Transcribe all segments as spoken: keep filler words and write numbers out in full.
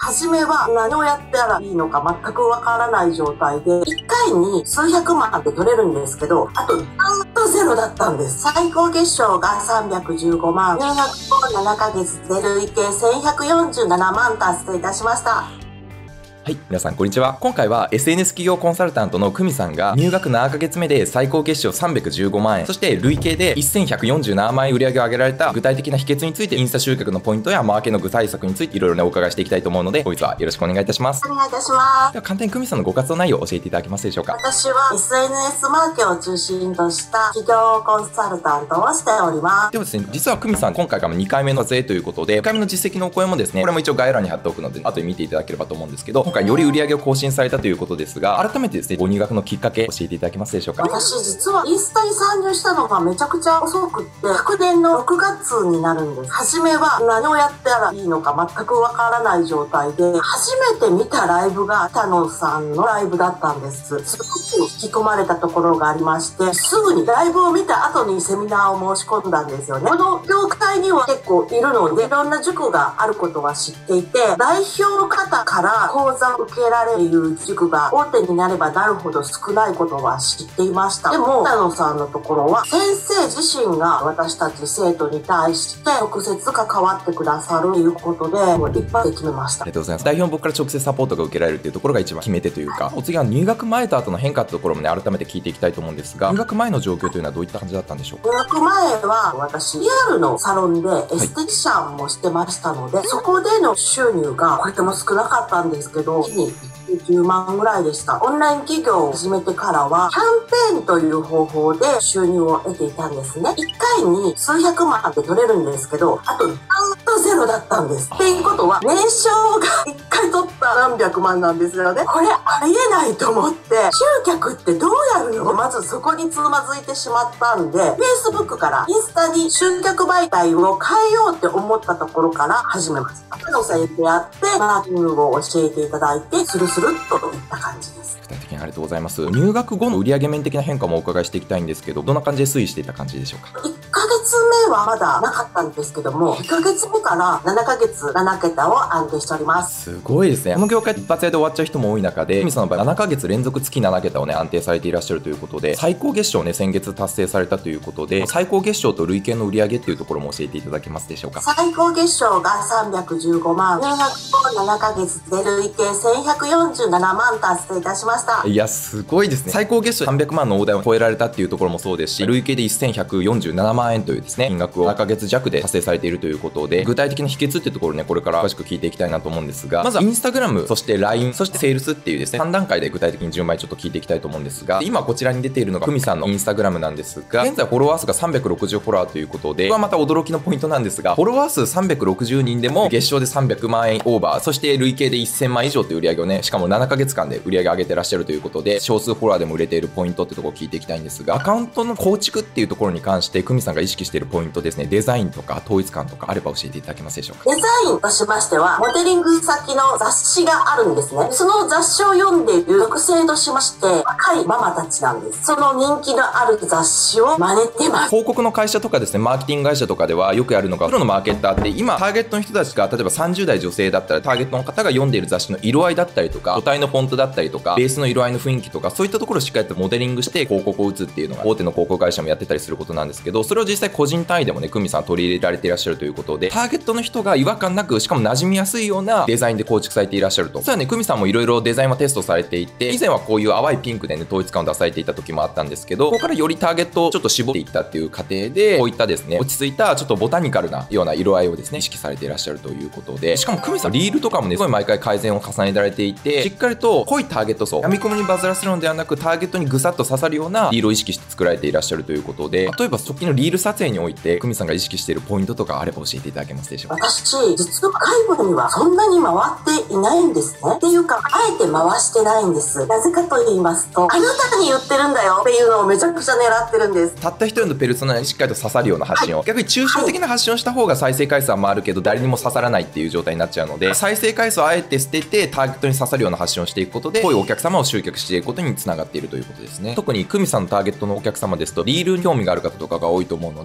初めは何をやったらいいのか全くわからない状態で、いっかいに数百万って取れるんですけど、あとずっとゼロだったんです。最高月賞がさんびゃくじゅうごまん、入学後ななかげつで累計せんひゃくよんじゅうななまん達成いたしました。 はい、皆さんこんにちは。今回は エスエヌエス 企業コンサルタントの久美さんが入学ななかげつめで最高月賞さんびゃくじゅうごまんえん、そして累計でせんひゃくよんじゅうななまんえん売り上げを上げられた具体的な秘訣について、インスタ集客のポイントやマーケの具体策についていろいろねお伺いしていきたいと思うので、本日はよろしくお願いいたします。 お願いいたします。 では簡単に久美さんのご活動内容を教えていただけますでしょうか。 私は エスエヌエス マーケを中心とした企業コンサルタントをしております。 ではですね、実は久美さん今回からにかいめの撮影ということで、いっかいめの実績のお声もですね、これも一応概要欄に貼っておくので後で見ていただければと思うんですけど、今回より売り上げを更新されたということですが、改めてですね、ご入学のきっかけ教えていただけますでしょうか。 私実はインスタに参入したのがめちゃくちゃ遅くって、昨年のろくがつになるんです。初めは何をやったらいいのか全くわからない状態で、初めて見たライブが北野さんのライブだったんです。すごく引き込まれたところがありまして、すぐにライブを見た後にセミナーを申し込んだんですよね。この業界には結構いるので、いろんな塾があることは知っていて、代表の方から講座を受けられる塾が大手になればなるほど少ないことは知っていました。でも北野さんのところは先生自身が私たち生徒に対して直接関わってくださるということで、もう一発で決めました。 ありがとうございます。代表の僕から直接サポートが受けられるっていうところが一番決め手というか、お次は入学前と後の変化ってところもね改めて聞いていきたいと思うんですが、入学前の状況というのはどういった感じだったんでしょうか。 入学前は私リアルのサロンでエステティシャンもしてましたので、はい、そこでの収入がこれでも少なかったんですけど、日にじゅうまんぐらいでした。オンライン企業を始めてからはキャンペーンという方法で収入を得ていたんですね。いっかいに数百万って取れるんですけど、あとずっとゼロだったんです。っていうことは年商がいっかい取った何百万なんですよね。これありえないと思って、集客ってどうやるの？まずそこにつまずいてしまったんで、Facebook からインスタに集客媒体を変えようって思ったところから始めました。の先生やってマーケティングを教えていただいて、スルスルっといった感じです。 具体的にありがとうございます。入学後の売上面的な変化もお伺いしていきたいんですけど、どんな感じで推移していた感じでしょうか。 いっかげつめはまだなかったんですけども、いっかげつめからななかげつななけたを安定しております。 すごいですね。この業界一発屋で終わっちゃう人も多い中で、久美さんの場合ななかげつ連続月ななけたをね安定されていらっしゃるということで、最高月賞をね先月達成されたということで、最高月賞と累計の売上っていうところも教えていただけますでしょうか。 最高月賞がさんびゃくじゅうごまん、入学後ななかげつで累計せんひゃくよんじゅうななまん達成いたしました。 いやすごいですね。最高月賞さんびゃくまんの大台を超えられたっていうところもそうですし、累計でせんひゃくよんじゅうななまんえんというですね金額をななかげつ弱で達成されているということで、具体的な秘訣っていうところねこれから詳しく聞いていきたいなと思うんですが、まずはインスタグラム、そして ライン、そしてセールスっていうですねさんだんかいで具体的に順番にちょっと聞いていきたいと思うんですが、今こちらに出ているのが久美さんのインスタグラムなんですが、現在フォロワー数がさんびゃくろくじゅうフォロワーということで、これはまた驚きのポイントなんですが、フォロワー数さんびゃくろくじゅうにんでも月賞でさんびゃくまんえんオーバー、そして累計でせんまん以上という売り上げをね、しかもななかげつかんで売り上げ上げてらっしゃるということで、少数フォロワーでも売れているポイントってところを聞いていきたいんですが、アカウントの構築っていうところに関して久美さんが意識しているポイントですね、デザインとか統一感とかあれば教えていただけますでしょうか。 デザインとしましては、モデリング先の雑誌があるんですね。その雑誌を読んでいる属性としまして、若いママたちなんです。その人気のある雑誌を真似てます。 広告の会社とかですね、マーケティング会社とかではよくやるのが、プロのマーケッターって今ターゲットの人たちが例えばさんじゅうだい女性だったら、ターゲットの方が読んでいる雑誌の色合いだったりとか、書体のフォントだったりとか、ベースの色合いの雰囲気とか、そういったところをしっかりとモデリングして広告を打つっていうのが大手の広告会社もやってたりすることなんですけど、それを実際個人単位でもね久美さん取り入れられていらっしゃるということで、ターゲットの人が違和感なく、しかも馴染みやすいようなデザインで構築されていらっしゃると。実はね久美さんもいろいろデザインはテストされていて、以前はこういう淡いピンクでね統一感を出されていた時もあったんですけど、ここからよりターゲットをちょっと絞っていったっていう過程で、こういったですね落ち着いたちょっとボタニカルなような色合いをですね意識されていらっしゃるということで、しかも久美さんリールとかもねすごい毎回改善を重ねられていて、しっかりと濃いターゲット層、闇雲にバズらせるのではなくターゲットにぐさっと刺さるようなリールを意識して作られていらっしゃるということで、例えば直近のリール撮影において久美さんが意識しているポイントとかあれば教えていただけますでしょうか。 私実は介護にはそんなに回っていないんですね。っていうかあえて回してないんです。なぜかと言いますと、あなたに言ってるんだよっていうのをめちゃくちゃ狙ってるんです。 たった一人のペルソナにしっかりと刺さるような発信を、はい、逆に抽象的な発信をした方が再生回数は回るけど誰にも刺さらないっていう状態になっちゃうので、再生回数をあえて捨ててターゲットに刺さるような発信をしていくことで、こういうお客様を集客していくことにつながっているということですね。特に久美さんのターゲットのお客様ですとリールに興味がある方とかが多いと思うので、少ない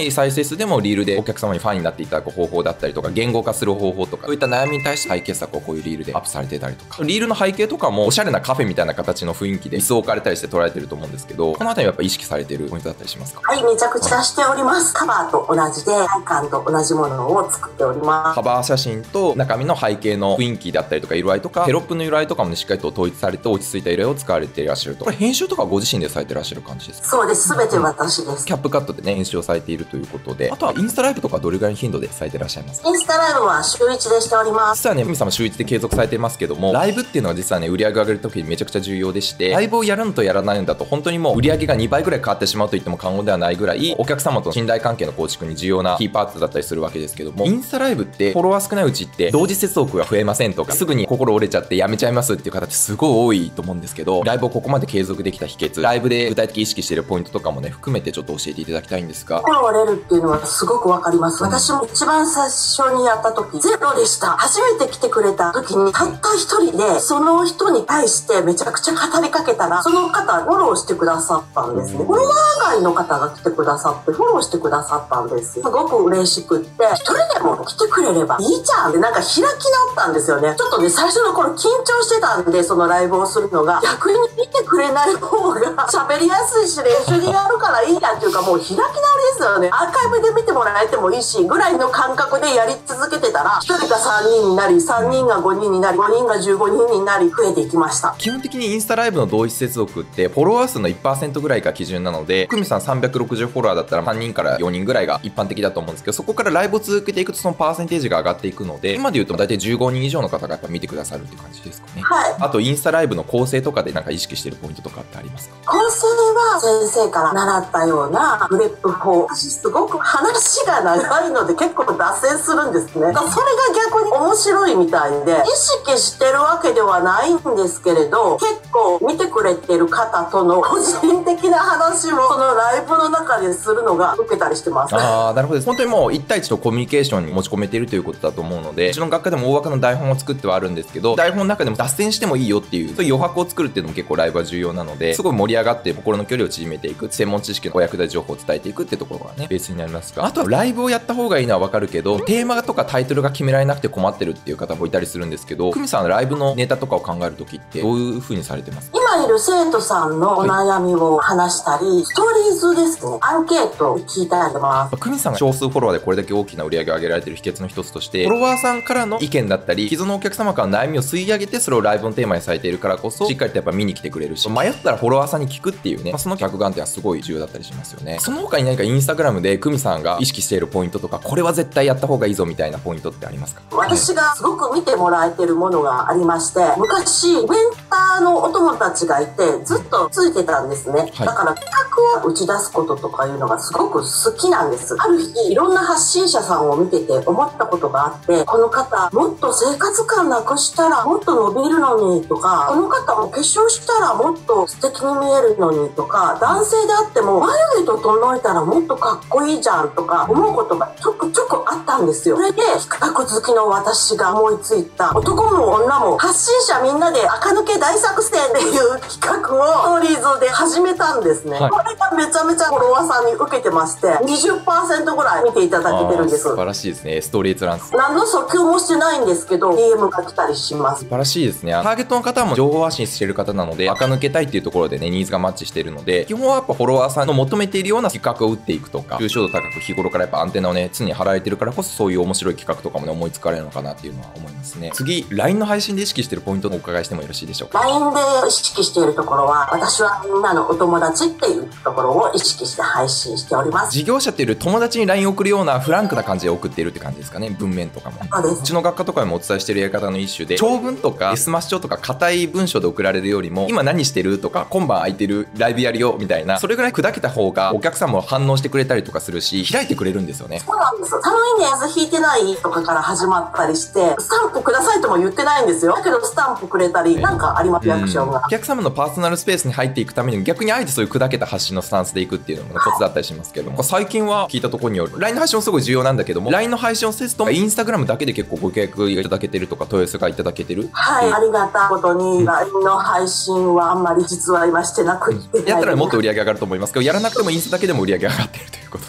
ない再生数でもリールでお客様にファンになっていただく方法だったりとか、言語化する方法とか、そういった悩みに対して解決策をこういうリールでアップされてたりとか、リールの背景とかもおしゃれなカフェみたいな形の雰囲気で椅子を置かれたりして捉えてると思うんですけど、このあたりやっぱ意識されてるポイントだったりしますか？ はい、めちゃくちゃしております。カバーと同じで、体感と同じものを作っております。 カバー写真と中身の背景の雰囲気だったりとか色合いとか、テロップの色合いとかもね、しっかりと統一されて落ち着いた色合いを使われていらっしゃると。これ編集とかご自身でされてらっしゃる感じですか？ そうです。すべて私です。 キャップカットでね、編集をされているということで、あとはインスタライブとかどれぐらいの頻度でされてらっしゃいますか？ インスタライブは週いちでしております。 実はね、ふみさんも週いちで継続されていますけども、ライブっていうのは実はね、売り上げを上げるときにめちゃくちゃ重要でして、ライブをやるのとやらないのだと本当にもう売り上げがにばいぐらい変わってしまうと言っても過言ではないぐらい、お客様との信頼関係の構築に重要なキーパーツだったりするわけですけども、インスタライブってフォロワー少ないうちって同時接続が増えませんとか、すぐに心折れちゃってやめちゃいますっていう方ってすごい多いと思うんですけど、ライブをここまで継続できた秘訣、ライブで具体的に意識しているポイントとかもね、含めてちょっと教えていただきたいんですが。 心折れるっていうのはすごくわかります。私も一番最初にやった時ゼロでした。初めて来てくれた時にたった一人でその人に対してめちゃくちゃ語りかけたら、その方フォローしてくださったんですね。フォロワー外の方が来てくださってフォローしてくださったんですよ。すごく嬉しくって、一人でも来てくれればいいじゃんってなんか開き直ったんですよね。ちょっとね、最初の頃緊張してたんで、そのライブをするのが逆に見てくれない方が喋りやすいし練習にやるからいいやっていうか、もう開き直りですよね。アーカイブで見てもらえてもいいしぐらいの感覚でやり続けてたら、ひとりがさんにんになり、さんにんがごにんになり、ごにんがじゅうごにんになり、増えていきました。 基本的にインスタライブの同一接続ってフォロワー数の いちパーセント ぐらいが基準なので、ふみさんさんびゃくろくじゅうフォロワーだったらさんにんからよにんぐらいが一般的だと思うんですけど、そこからライブを続けていくとそのパーセンテージが上がっていくので、今で言うと大体じゅうごにん以上の方がやっぱ見てくださるっていう感じですかね。 はい。 あとインスタライブの構成とかでなんか意識してるポイントとかってありますか？ 構成は先生から習ったようなグレップ法。私すごく話が長いので結構脱線するんですね。それが逆に面白いみたいで、意識してるわけではないんですけれど、結構見てくれてる方との個人的な話もそのライブの中でするのが受けたりしてます。 ああ、なるほどです。本当にもういち対いちとコミュニケーションに持ち込めているということだと思うので、うちの学科でも大枠の台本を作ってはあるんですけど、台本の中でも脱線してもいいよっていう、そういう余白を作るっていうのも結構ライブは重要なので、すごい盛り上がって心の距離を縮めていく、専門知識のお役立ち情報を伝えていくってところがね、ベースになりますが、あとはライブをやった方がいいのはわかるけど、テーマとかタイトルが決められなくて困ってるっていう方もいたりするんですけど、久美さんライブのネタとかを考えるときってどういう風にされてますか？ 今いる生徒さんのお悩みを話したり、はい、ストーリーズですね、アンケートを聞いたりしてます。 久美さんが少数フォロワーでこれだけ大きな売り上げを上げられてる秘訣の一つとして、フォロワーさんからの意見だったり、既存のお客様からの悩みを吸い上げてそれをライブのテーマにされているからこそ、しっかりとやっぱ見に来てくれるし、迷ったらフォロワーさんに聞くっていうね、まあ、その客観点はすごい重要だったりしますよね。その他に何かインスタグラムで久美さんが意識しているポイントとか、これは絶対やった方がいいぞみたいなポイントってありますか？ 私がすごく見てもらえてるものがありまして、昔イベンターのお友達がいてずっとついてたんですね、はい、だから企画を打ち出すこととかいうのがすごく好きなんです。ある日いろんな発信者さんを見てて思ったことがあって、この方もっと生活感なくしたらもっと伸びるのにとか、この方も化粧したらもっと素敵に見えるのにとか、男性であっても眉毛整えたらもっとかっこいいじゃんとか思うことがちょくちょくあったんですよ。それで企画好きの私が思いついた、男も女も発信者みんなで垢抜け大作戦っていう企画をストーリーズで始めたんですね、はい、これがめちゃめちゃフォロワーさんに受けてまして にじゅっパーセント ぐらい見ていただけてるんです。 素晴らしいですね。ストーリーズランス何の訴求もしてないんですけど ディーエム が来たりします。 素晴らしいですね。ターゲットの方も情報発信している方なので、垢抜けたいっていうところでねニーズがマッチしているので、基本はやっぱフォロワーさんの求めているような企画を打っていくとか、抽象度高く日頃からやっぱアンテナをね常に張られてるからこそ、そういう面白い企画とかもね思いつかれるのかなっていうのは思いますね。次 ライン の配信で意識しているポイントをお伺いしてもよろしいでしょうか？ ライン で意識しているところは、私はみんなのお友達っていうところを意識して配信しております。 事業者っていう友達に ライン を送るようなフランクな感じで送っているって感じですかね。文面とかもそうです。 うちの学科とかでもお伝えしているやり方の一種で、長文とか エス マス帳とか硬い文章で送られるよりも、今何してるとか今晩空いてる、ライブやるよみたいな、それぐらい砕けた方がお客さんも反応してくれたりとかするし、開いてくれるんですよね。 そうなんです。寒いねやつ引いてないとかから始まったりして、スタンプくださいとも言ってないんですよ。だけどスタンプくれたりなんかあります、リアクションが。 お客様のパーソナルスペースに入っていくために逆にあえてそういう砕けた発信のスタンスでいくっていうのも、ね、コツだったりしますけども、最近は聞いたところによる ライン の配信もすごい重要なんだけども、 ライン の配信をせずともインスタグラムだけで結構ご契約いただけてるとか問い合わせがいただけてる。 はい、ありがたいことに ライン の配信はあんまり実は今してなくて、 やったらもっと売り上げ上がると思いますけど、やらなくてもインスタだけでも売り上げ上がってるということ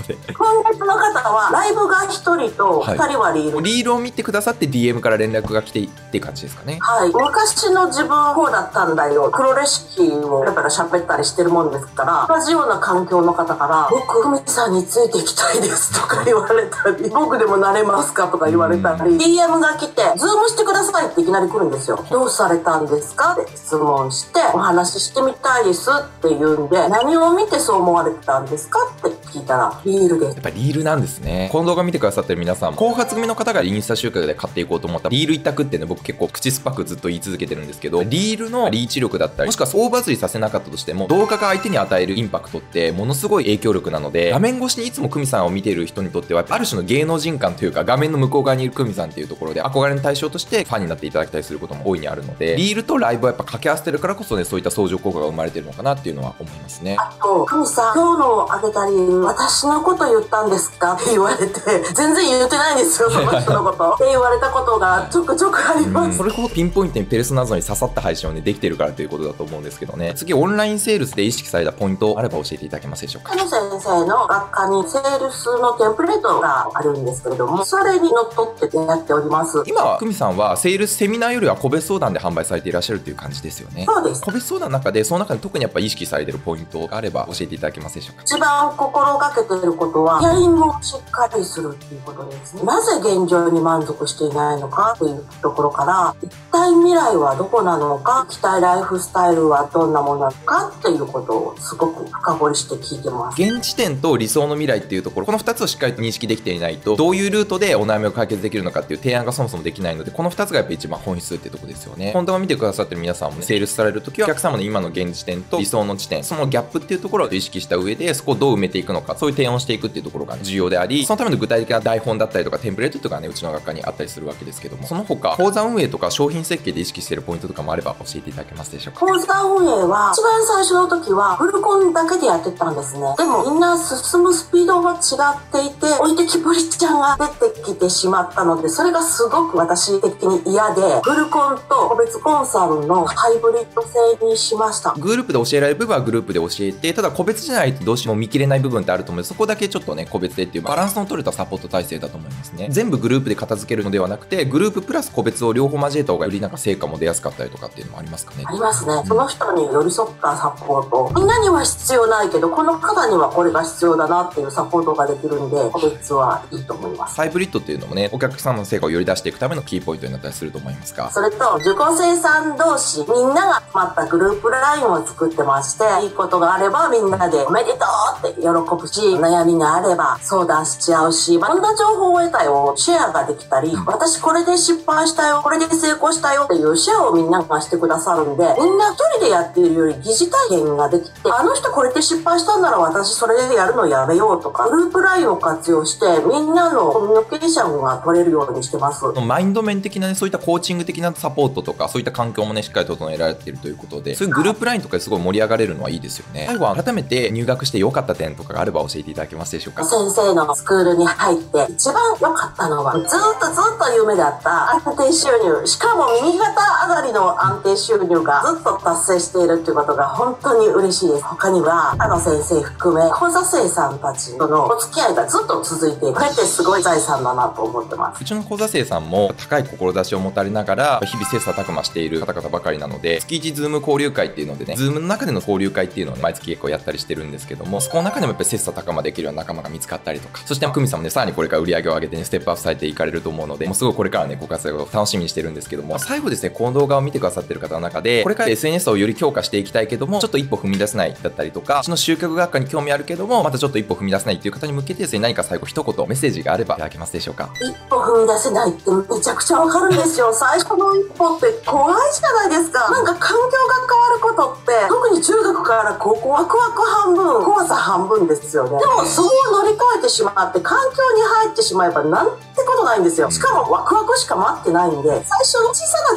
で。 今月の方はライブがひとりとふたりはリール、 はい、リールを見てくださって ディーエム から連絡が来てって感じですかね。 はい、昔の自分こうだったんだよ、黒レシピをペラペラ喋ったりしてるもんですから、同じような環境の方から「僕久美さんについていきたいです」とか言われたり「僕でもなれますか?」とか言われたり、 ディーエム が来て「ズームしてください」っていきなり来るんですよ。どうされたんですかって質問して「お話ししてみたいです」って言うんで、何を見てそう思われてたんですかって聞いたらリールです。 やっぱリールなんですね。この動画見てくださってる皆さん、後発組の方がインスタ集客で買っていこうと思ったリール一択ってね、僕結構口酸っぱくずっと言い続けてるんですけど、リールのリーチ力だったり、もしくは大バズりさせなかったとしても、動画が相手に与えるインパクトってものすごい影響力なので、画面越しにいつも久美さんを見ている人にとってはある種の芸能人感というか、画面の向こう側にいる久美さんっていうところで憧れの対象としてファンになっていただきたりすることも大いにあるので、リールとライブはやっぱ掛け合わせてるからこそね、そういった相乗効果が生まれてるのかなっていうのは思いますね。 あと、久美さん、今日のあげた理由、私のこと言ったんですかって言われて、全然言ってないんですよ、その人のことって言われたことがちょくちょくあります。 それほどピンポイントにペルソナ像に刺さった配信をね、できてるからということだと思うんですけどね。次、オンラインセールスで意識されたポイントあれば教えていただけますでしょうか。 久美先生の学科にセールスのテンプレートがあるんですけれども、それにのっとってやっております。 今は久美さんはセールスセミナーよりは個別相談で販売されていらっしゃるという感じですよね。 そうです。 個別相談の中で、その中で特にやっぱ意識されてるポイントがあれば教えていただけますでしょうか。 一番心がけていることは、ヒアリングをしっかりするっていうことですね。なぜ現状に満足していないのかっていうところから、一体未来はどこなのか、期待ライフスタイルはどんなものなのかっていうことをすごく深掘りして聞いてます。 現時点と理想の未来っていうところ、このふたつをしっかりと認識できていないと、どういうルートでお悩みを解決できるのかっていう提案がそもそもできないので、このふたつがやっぱ一番本質っていうところですよね。本当は見てくださってる皆さんも、ね、セールスされるときはお客様の今の現時点と理想の地点、そのギャップっていうところを意識した上で、そこをどう埋めていくのか、そういう提案をしていくっていうところが重要であり、そのための具体的な台本だったりとかテンプレートとかね、うちの学科にあったりするわけですけども、その他講座運営とか商品設計で意識しているポイントとかもあれば教えていただけますでしょうか。 講座運営は一番最初の時はフルコンだけでやってたんですね。でもみんな進むスピードが違っていて、置いてきぼりちゃんが出てきてしまったので、それがすごく私的に嫌で、フルコンと個別コンサルのハイブリッド制にしました。 グループで教えられる部分はグループで教えて、ただ個別じゃないとどうしても見切れない部分ってあると思うので、そこだけちょっとね個別でっていうバランスの取れたサポート体制だと思いますね。全部グループで片付けるのではなくて、グループプラス個別を両方交えた方がよりなんか成果も出やすかったりとかっていうのもありますかね。 ありますね。その人に寄り添ったサポート、みんなには必要ないけどこの方にはこれが必要だなっていうサポートができるんで、個別はいいと思います。 ハイブリッドっていうのもね、お客様の成果をより出していくためのキーポイントになったりすると思いますが、 それと受講生さん同士みんなが集まったグループラインを作ってまして、いいことがあればみんなでおめでとうって喜ぶし、悩みがあれば相談しちゃうし、こんな情報を得たよ、シェアができたり、私これで失敗したよ、これで成功したよっていうシェアをみんながしてくださるんで、みんな一人でやっているより疑似体験ができて、あの人これで失敗したんなら私それでやるのやめようとか、グループラインを活用してみんなのコミュニケーションが取れるようにしてます。 マインド面的なね、そういったコーチング的なサポートとか、そういった環境もねしっかり整えられているということで、そういうグループラインとかですごい盛り上がれるのはいいですよね。最後は改めて入学して良かった点とかがあれば教えていただけますでしょうか。 先生のスクールに入って一番良かったのは、ずっとずっと夢だった安定収入、しかも右肩上がりの安定収入がずっと達成しているということが本当に嬉しいです。他にはあの先生含め講座生さんたちとのお付き合いがずっと続いている、これってすごい財産だなと思ってます。 うちの講座生さんも高い志を持たれながら日々切磋琢磨している方々ばかりなので、月いちズーム交流会っていうのでね、ズームの中での交流会っていうのを、ね、毎月結構やったりしてるんですけども、そこの中でもやっぱり切磋琢磨できるような仲間が見つかったりとか、そして久美さんもねさらにこれから売り上げを上げてねステップアップされていかれると思うので、もうすごいこれからねご活躍を楽しみにしてるんですけども、最後ですね、この動画を見てくださってる方の中でこれから エスエヌエス をより強化していきたいけどもちょっと一歩踏み出せないだったりとか、うちの集客学科に興味あるけどもまたちょっと一歩踏み出せないっていう方に向けてですね、何か最後一言メッセージがあればいただけますでしょうか。 一歩踏み出せないってめちゃくちゃわかるんですよ。最初の一歩って怖いじゃないですか。なんか環境が変わることって特に中学から高校ワクワク半分怖さ半分ですよね。でもそこを乗り越えてしまって環境に入ってしまえばなんてことないんですよ。しかもワクワクしか待ってないんで、最初の小さな小さな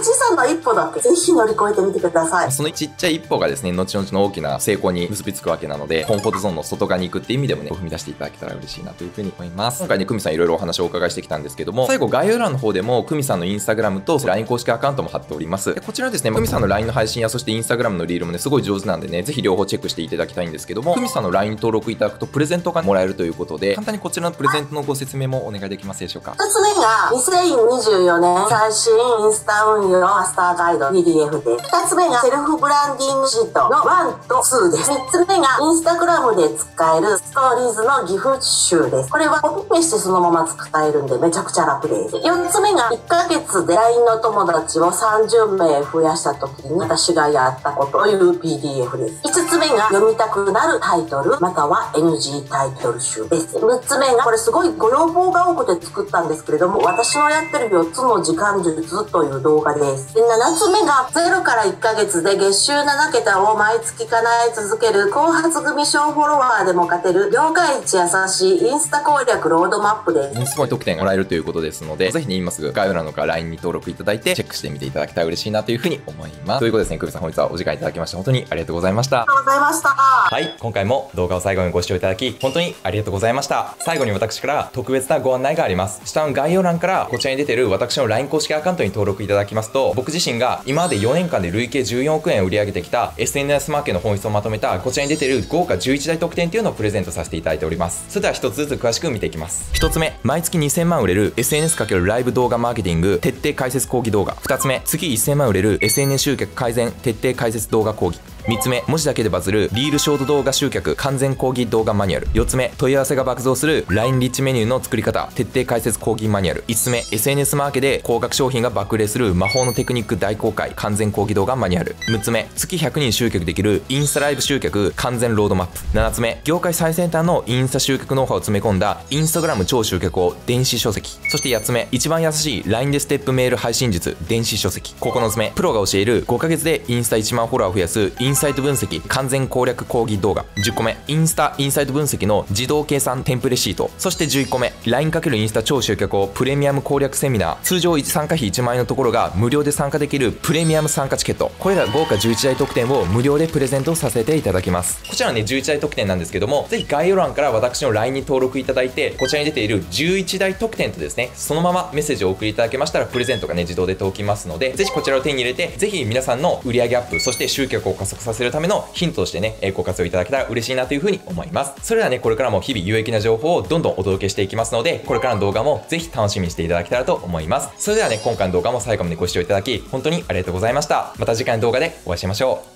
一歩だけぜひ乗り越えてみてください。 そのちっちゃい一歩がですね、後々の大きな成功に結びつくわけなので、コンフォートゾーンの外側に行くっていう意味でもね、踏み出していただけたら嬉しいなというふうに思います。今回ね、久美さんいろいろお話をお伺いしてきたんですけども、最後概要欄の方でも久美さんのインスタグラムと ライン 公式アカウントも貼っております。でこちらですね、久美さんの ライン の配信やそしてインスタグラムのリールもね、すごい上手なんでね、ぜひ両方チェックしていただきたいんですけども、久美さんの ライン に登録いただくとプレゼントがもらえるということで、簡単にこちらのプレゼントのご説明もお願いできますでしょうか。 ふたつめがにせんにじゅうよねん最新インスタ運用マスターガイド ピーディーエフ で、ふたつめがセルフブランディングシートのワンとツーです。みっつめがインスタグラムで使えるストーリーズのギフ集です。これはコピペしてそのまま使えるんでめちゃくちゃ楽です。よっつめがいっかげつで ライン の友達をさんじゅうめい増やした時に私がやったことという ピーディーエフ です。いつつめが読みたくなるタイトルまたは エヌジー タイトル集です。みっつめがこれすごいご要望が多くて作ったんですけれども、私のやってるよっつの時間術という動画です。でななつめがゼロからいっかげつで月収ななけたを毎月叶え続ける後発組小フォロワーでも勝てる業界一優しいインスタ攻略ロードマップです。 すごい特典もらえるということですので、ぜひね、今すぐ概要欄のから ライン に登録いただいてチェックしてみていただけたら嬉しいなというふうに思います。ということですね、久美さん本日はお時間いただきまして本当にありがとうございました。 ありがとうございました。 はい、今回も動画を最後にご視聴いただき本当にありがとうございました。最後に私から特別なご案内があります。下の概要欄からこちらに出てる私の ライン 公式アカウントに登録いただきますと、僕自身が今までよねんかんで累計じゅうよんおくえん売り上げてきた エスエヌエス マーケの本質をまとめたこちらに出てる豪華じゅういちだい特典っていうのをプレゼントさせていただいております。それでは一つずつ詳しく見ていきます。一つ目、毎月にせんまん売れる エスエヌエス× ライブ動画マーケティング徹底解説講義動画。二つ目、月せんまん売れる エスエヌエス 集客改善徹底解説動画講義。みっつめ、文字だけでバズるリールショート動画集客完全講義動画マニュアル。よっつめ、問い合わせが爆増する ライン リッチメニューの作り方徹底解説講義マニュアル。いつつめ、エスエヌエス マーケで高額商品が爆売れする魔法のテクニック大公開完全講義動画マニュアル。むっつめ、月ひゃくにん集客できるインスタライブ集客完全ロードマップ。ななつめ、業界最先端のインスタ集客ノウハウを詰め込んだインスタグラム超集客を電子書籍。そしてやっつめ、一番優しい ライン でステップメール配信術電子書籍。ここのつめ、プロが教えるごかげつでインスタいちまんフォロワーを増やすインサイト分析完全攻略講義動画。じゅっこめ、インスタインサイト分析の自動計算テンプレシート。そしてじゅういっこめ、ライン× インスタ超集客をプレミアム攻略セミナー。通常参加費いちまんえんのところが無料で参加できるプレミアム参加チケット。これら豪華じゅういちだい特典を無料でプレゼントさせていただきます。こちらはね、じゅういちだい特典なんですけども、ぜひ概要欄から私の ライン に登録いただいて、こちらに出ているじゅういちだい特典とですね、そのままメッセージをお送りいただけましたらプレゼントがね、自動で届きますので、ぜひこちらを手に入れて、ぜひ皆さんの売上アップ、そして集客を加速させるためのヒントとしてね、ご活用いただけたら嬉しいなというふうに思います。それではね、これからも日々有益な情報をどんどんお届けしていきますので、これからの動画もぜひ楽しみにしていただけたらと思います。それではね、今回の動画も最後までご視聴いただき本当にありがとうございました。また次回の動画でお会いしましょう。